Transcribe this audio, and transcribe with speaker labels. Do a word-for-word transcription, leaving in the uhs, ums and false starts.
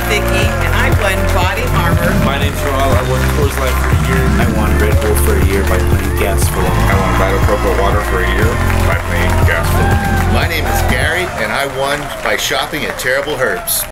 Speaker 1: Vicky, and I won Body Armor.
Speaker 2: My name's Rob. I won Coors Light for a year.
Speaker 3: I won Red Bull for a year by playing gas full.
Speaker 4: I won Vita Coco Water for a year by playing gas full.
Speaker 5: My name is Gary, and I won by shopping at Terrible Herbst.